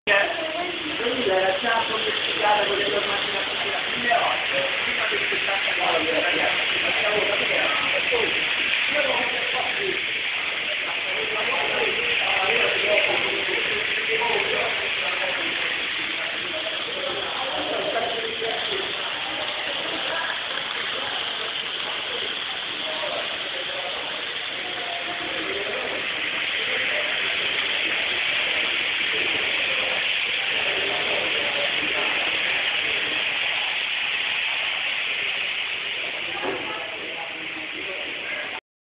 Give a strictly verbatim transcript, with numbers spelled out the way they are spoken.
Quindi era già domesticata con le normative prima che si stacca la ragazza,